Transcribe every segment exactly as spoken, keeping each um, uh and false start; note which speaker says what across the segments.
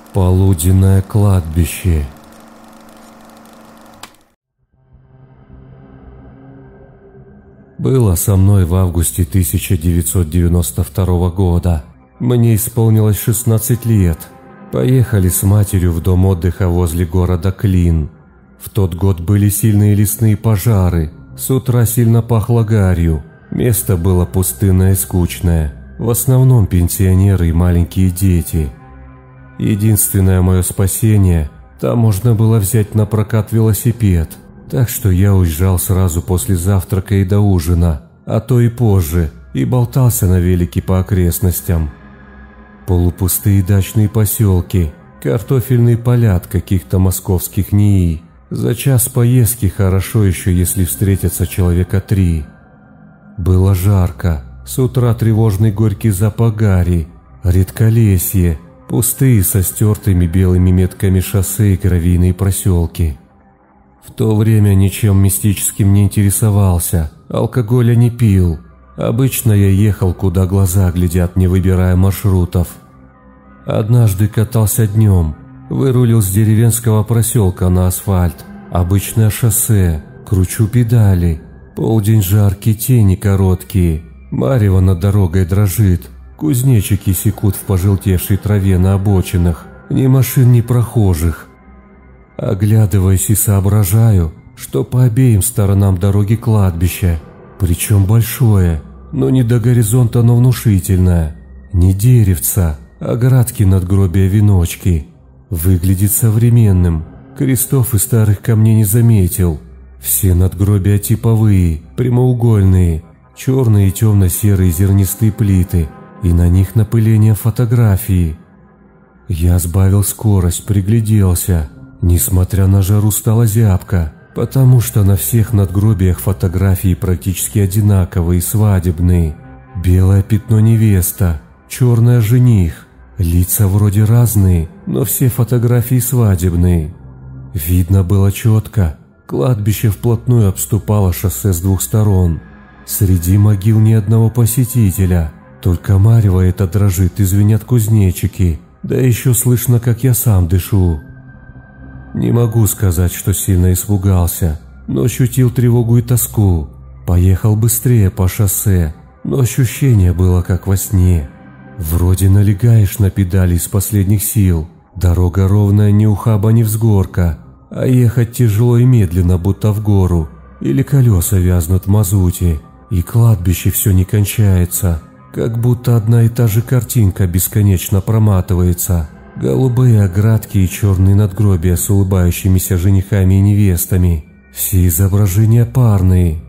Speaker 1: Полуденное кладбище. Было со мной в августе тысяча девятьсот девяносто второго года. Мне исполнилось шестнадцать лет. Поехали с матерью в дом отдыха возле города Клин. В тот год были сильные лесные пожары. С утра сильно пахло гарью. Место было пустынное и скучное. В основном пенсионеры и маленькие дети. Единственное мое спасение – там можно было взять на прокат велосипед. Так что я уезжал сразу после завтрака и до ужина, а то и позже, и болтался на велике по окрестностям. Полупустые дачные поселки, картофельные поля от каких-то московских НИИ. За час поездки хорошо еще, если встретятся человека три. Было жарко, с утра тревожный горький запах гари, редколесье, пустые со стертыми белыми метками шоссе и гравийные проселки. В то время ничем мистическим не интересовался, алкоголя не пил. Обычно я ехал, куда глаза глядят, не выбирая маршрутов. Однажды катался днем, вырулил с деревенского проселка на асфальт. Обычное шоссе, кручу педали. Полдень жаркий, тени короткие. Марево над дорогой дрожит. Кузнечики секут в пожелтевшей траве на обочинах. Ни машин, ни прохожих. Оглядываясь и соображаю, что по обеим сторонам дороги кладбище. Причем большое, но не до горизонта, но внушительное. Не деревца, а градки надгробия веночки. Выглядит современным. Крестов и старых камней не заметил. Все надгробия типовые, прямоугольные, черные и темно-серые зернистые плиты. И на них напыление фотографии. Я сбавил скорость, пригляделся. Несмотря на жару, стала зябко, потому что на всех надгробиях фотографии практически одинаковые, свадебные. Белое пятно невеста, черное жених. Лица вроде разные, но все фотографии свадебные. Видно было четко. Кладбище вплотную обступало шоссе с двух сторон. Среди могил ни одного посетителя. Только марево это дрожит и звенят кузнечики. Да еще слышно, как я сам дышу. Не могу сказать, что сильно испугался, но ощутил тревогу и тоску. Поехал быстрее по шоссе, но ощущение было как во сне. Вроде налегаешь на педали из последних сил. Дорога ровная, ни ухаба, ни взгорка, а ехать тяжело и медленно, будто в гору. Или колеса вязнут в мазуте, и кладбище все не кончается. Как будто одна и та же картинка бесконечно проматывается. Голубые оградки и черные надгробия с улыбающимися женихами и невестами. Все изображения парные.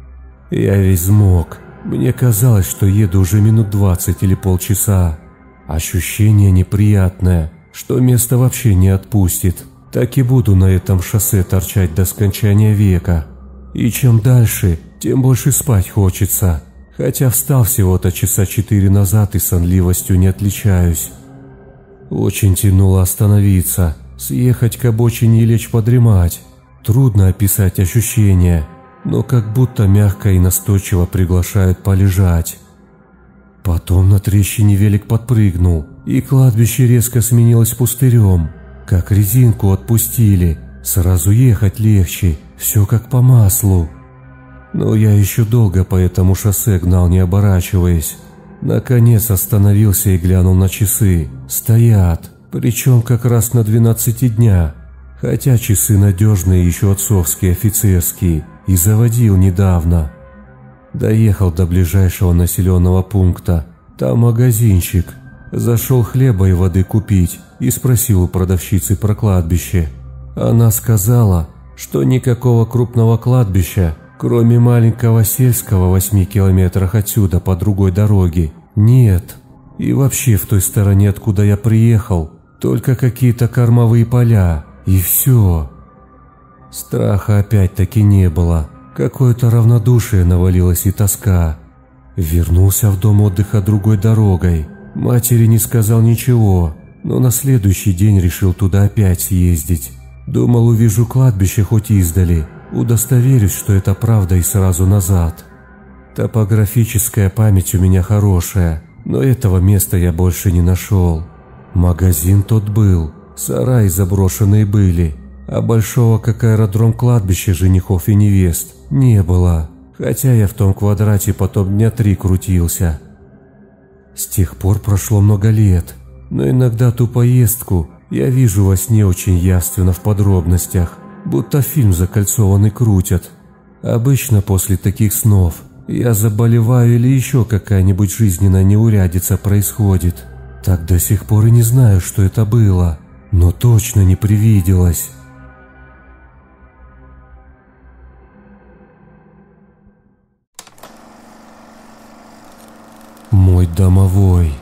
Speaker 1: Я весь взмок. Мне казалось, что еду уже минут двадцать или полчаса. Ощущение неприятное, что место вообще не отпустит. Так и буду на этом шоссе торчать до скончания века. И чем дальше, тем больше спать хочется. Хотя встал всего-то часа четыре назад и сонливостью не отличаюсь. Очень тянуло остановиться, съехать к обочине и лечь подремать. Трудно описать ощущения, но как будто мягко и настойчиво приглашают полежать. Потом на трещине велик подпрыгнул, и кладбище резко сменилось пустырем. Как резинку отпустили, сразу ехать легче, все как по маслу. Но я еще долго по этому шоссе гнал, не оборачиваясь. Наконец остановился и глянул на часы. Стоят, причем как раз на двенадцати дня. Хотя часы надежные, еще отцовские, офицерские, и заводил недавно. Доехал до ближайшего населенного пункта. Там магазинчик. Зашел хлеба и воды купить и спросил у продавщицы про кладбище. Она сказала, что никакого крупного кладбища, кроме маленького сельского в восьми километрах отсюда по другой дороге, нет. И вообще в той стороне, откуда я приехал, только какие-то кормовые поля, и все. Страха опять-таки не было. Какое-то равнодушие навалилось и тоска. Вернулся в дом отдыха другой дорогой. Матери не сказал ничего, но на следующий день решил туда опять съездить. Думал, увижу кладбище хоть издали, удостоверюсь, что это правда, и сразу назад. Топографическая память у меня хорошая, но этого места я больше не нашел. Магазин тот был, сараи заброшенные были, а большого, как аэродром, кладбища женихов и невест не было, хотя я в том квадрате потом дня три крутился. С тех пор прошло много лет, но иногда ту поездку я вижу во сне очень явственно в подробностях, будто фильм закольцованный крутят. Обычно после таких снов я заболеваю или еще какая-нибудь жизненная неурядица происходит. Так до сих пор и не знаю, что это было, но точно не привиделось. Мой домовой.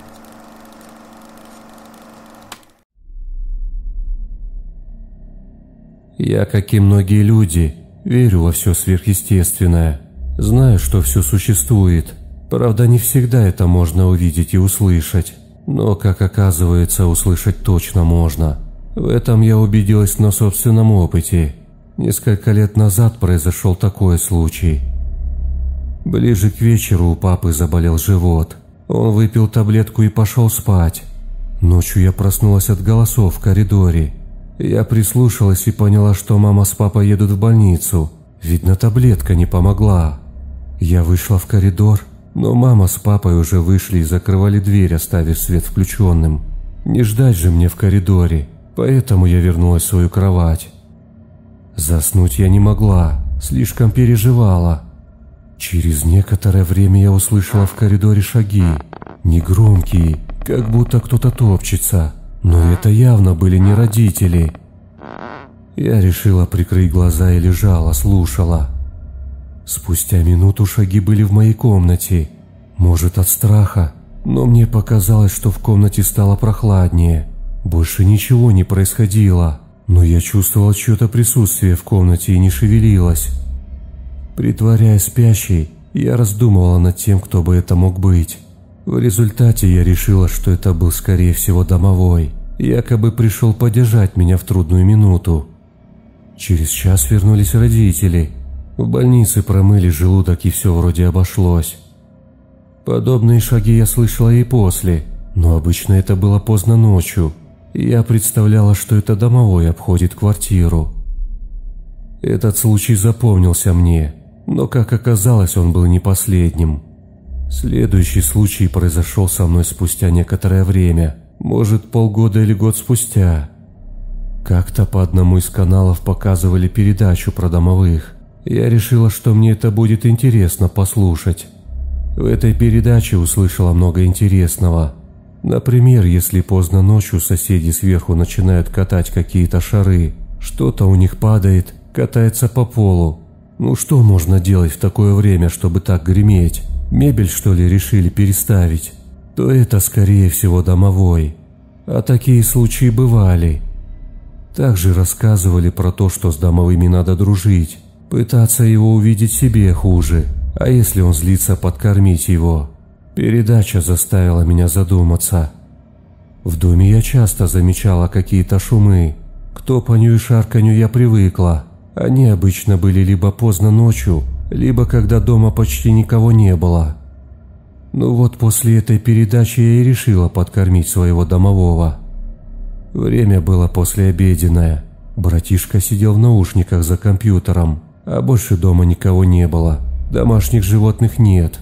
Speaker 1: Я, как и многие люди, верю во все сверхъестественное. Знаю, что все существует. Правда, не всегда это можно увидеть и услышать. Но, как оказывается, услышать точно можно. В этом я убедилась на собственном опыте. Несколько лет назад произошел такой случай. Ближе к вечеру у папы заболел живот. Он выпил таблетку и пошел спать. Ночью я проснулась от голосов в коридоре. Я прислушалась и поняла, что мама с папой едут в больницу. Видно, таблетка не помогла. Я вышла в коридор, но мама с папой уже вышли и закрывали дверь, оставив свет включенным. Не ждать же мне в коридоре, поэтому я вернулась в свою кровать. Заснуть я не могла, слишком переживала. Через некоторое время я услышала в коридоре шаги, негромкие, как будто кто-то топчется, но это явно были не родители. Я решила прикрыть глаза и лежала, слушала. Спустя минуту шаги были в моей комнате. Может, от страха, но мне показалось, что в комнате стало прохладнее. Больше ничего не происходило, но я чувствовала чье-то присутствие в комнате и не шевелилась. Притворяясь спящей, я раздумывала над тем, кто бы это мог быть. В результате я решила, что это был, скорее всего, домовой. Якобы пришел поддержать меня в трудную минуту. Через час вернулись родители. В больнице промыли желудок, и все вроде обошлось. Подобные шаги я слышала и после, но обычно это было поздно ночью, и я представляла, что это домовой обходит квартиру. Этот случай запомнился мне, но, как оказалось, он был не последним. Следующий случай произошел со мной спустя некоторое время, может, полгода или год спустя. Как-то по одному из каналов показывали передачу про домовых. Я решила, что мне это будет интересно послушать. В этой передаче услышала много интересного. Например, если поздно ночью соседи сверху начинают катать какие-то шары, что-то у них падает, катается по полу. Ну что можно делать в такое время, чтобы так греметь? Мебель, что ли, решили переставить? То это, скорее всего, домовой. А такие случаи бывали. Также рассказывали про то, что с домовыми надо дружить. Пытаться его увидеть себе хуже, а если он злится, подкормить его. Передача заставила меня задуматься. В доме я часто замечала какие-то шумы. К топанью и шарканью я привыкла. Они обычно были либо поздно ночью, либо когда дома почти никого не было. Ну вот после этой передачи я и решила подкормить своего домового. Время было послеобеденное. Братишка сидел в наушниках за компьютером. А больше дома никого не было, домашних животных нет.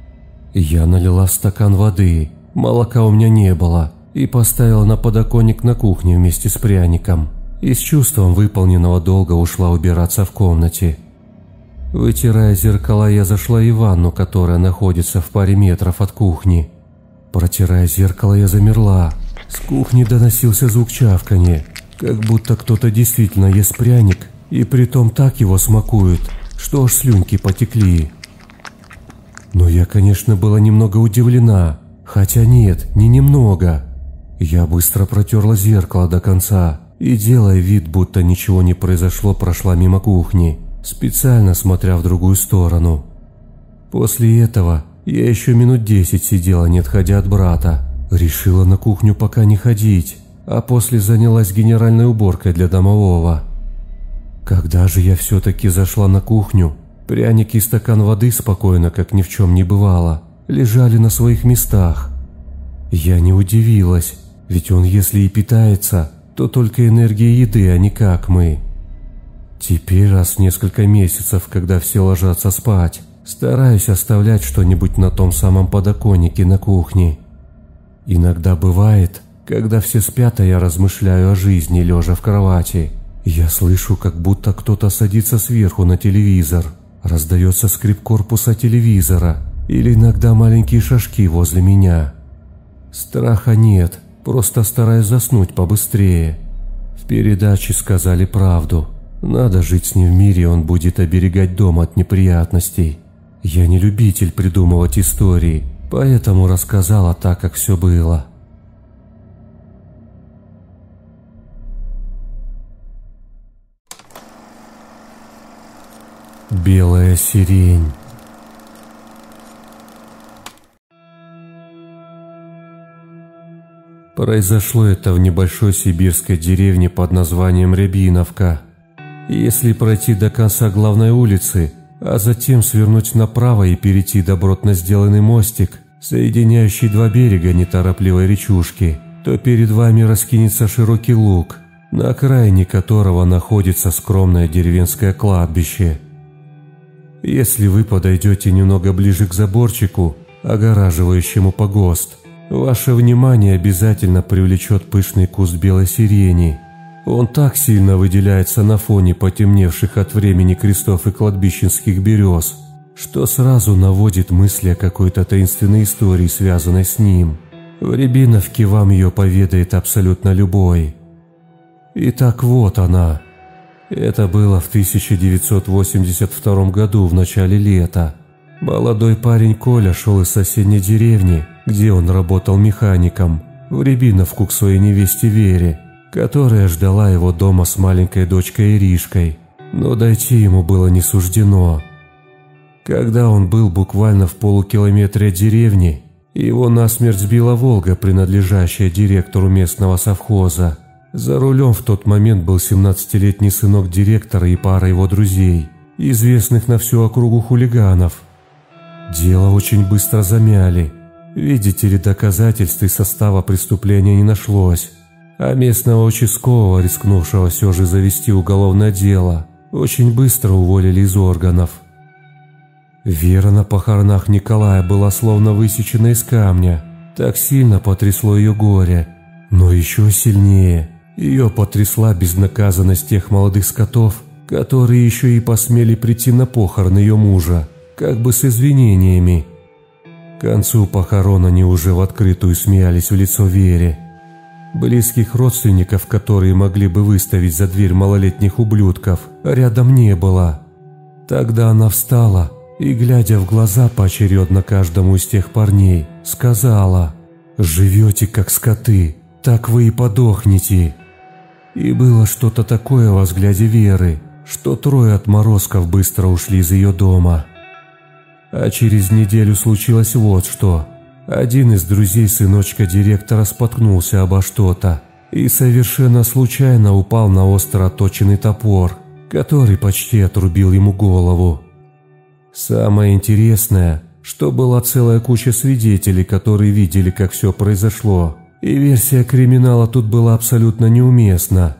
Speaker 1: Я налила в стакан воды, молока у меня не было, и поставила на подоконник на кухне вместе с пряником. И с чувством выполненного долга ушла убираться в комнате. Вытирая зеркала, я зашла в ванну, которая находится в паре метров от кухни. Протирая зеркало, я замерла. С кухни доносился звук чавканья, как будто кто-то действительно ест пряник, и притом так его смакуют, что аж слюнки потекли. Но я, конечно, была немного удивлена, хотя нет, не немного. Я быстро протерла зеркало до конца и, делая вид, будто ничего не произошло, прошла мимо кухни, специально смотря в другую сторону. После этого я еще минут десять сидела, не отходя от брата. Решила на кухню пока не ходить, а после занялась генеральной уборкой для домового. Когда же я все-таки зашла на кухню, пряники и стакан воды спокойно, как ни в чем не бывало, лежали на своих местах. Я не удивилась, Ведь он, если и питается, то только энергией еды, а не как мы. Теперь раз в несколько месяцев, когда все ложатся спать, стараюсь оставлять что-нибудь на том самом подоконнике на кухне. Иногда бывает, когда все спят, а я размышляю о жизни, лежа в кровати. Я слышу, как будто кто-то садится сверху на телевизор. Раздается скрип корпуса телевизора или иногда маленькие шажки возле меня. Страха нет, просто стараюсь заснуть побыстрее. В передаче сказали правду. Надо жить с ним в мире, он будет оберегать дом от неприятностей. Я не любитель придумывать истории, поэтому рассказала так, как все было. Белая сирень. Произошло это в небольшой сибирской деревне под названием Рябиновка. Если пройти до конца главной улицы, а затем свернуть направо и перейти добротно сделанный мостик, соединяющий два берега неторопливой речушки, то перед вами раскинется широкий луг, на окраине которого находится скромное деревенское кладбище. Если вы подойдете немного ближе к заборчику, огораживающему погост, ваше внимание обязательно привлечет пышный куст белой сирени. Он так сильно выделяется на фоне потемневших от времени крестов и кладбищенских берез, что сразу наводит мысли о какой-то таинственной истории, связанной с ним. В Рябиновке вам ее поведает абсолютно любой. Итак, вот она. Это было в тысяча девятьсот восемьдесят втором году, в начале лета. Молодой парень Коля шел из соседней деревни, где он работал механиком, в Рябиновку к своей невесте Вере, которая ждала его дома с маленькой дочкой Иришкой, но дойти ему было не суждено. Когда он был буквально в полукилометре от деревни, его насмерть сбила «Волга», принадлежащая директору местного совхоза. За рулем в тот момент был семнадцатилетний сынок директора и пара его друзей, известных на всю округу хулиганов. Дело очень быстро замяли. Видите ли, доказательств и состава преступления не нашлось, а местного участкового, рискнувшего все же завести уголовное дело, очень быстро уволили из органов. Вера на похоронах Николая была словно высечена из камня, так сильно потрясло ее горе, но еще сильнее ее потрясла безнаказанность тех молодых скотов, которые еще и посмели прийти на похороны ее мужа, как бы с извинениями. К концу похорон они уже в открытую смеялись в лицо Вере. Близких родственников, которые могли бы выставить за дверь малолетних ублюдков, рядом не было. Тогда она встала и, глядя в глаза поочередно каждому из тех парней, сказала: «Живете как скоты, так вы и подохнете». И было что-то такое во взгляде Веры, что трое отморозков быстро ушли из ее дома. А через неделю случилось вот что. Один из друзей сыночка директора споткнулся обо что-то и совершенно случайно упал на остро отточенный топор, который почти отрубил ему голову. Самое интересное, что была целая куча свидетелей, которые видели, как все произошло, и версия криминала тут была абсолютно неуместна.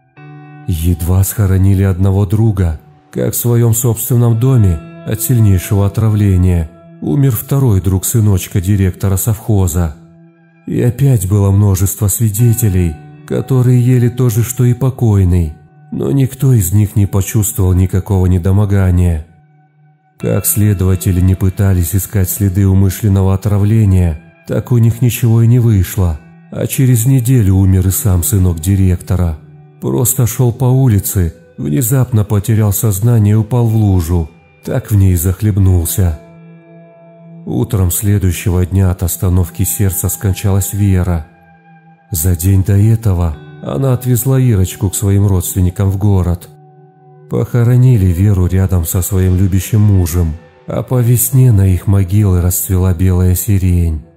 Speaker 1: Едва схоронили одного друга, как в своем собственном доме от сильнейшего отравления умер второй друг сыночка директора совхоза. И опять было множество свидетелей, которые ели то же, что и покойный, но никто из них не почувствовал никакого недомогания. Как следователи не пытались искать следы умышленного отравления, так у них ничего и не вышло, а через неделю умер и сам сынок директора. Просто шел по улице, внезапно потерял сознание и упал в лужу, так в ней захлебнулся. Утром следующего дня от остановки сердца скончалась Вера. За день до этого она отвезла Ирочку к своим родственникам в город. Похоронили Веру рядом со своим любящим мужем, а по весне на их могилы расцвела белая сирень.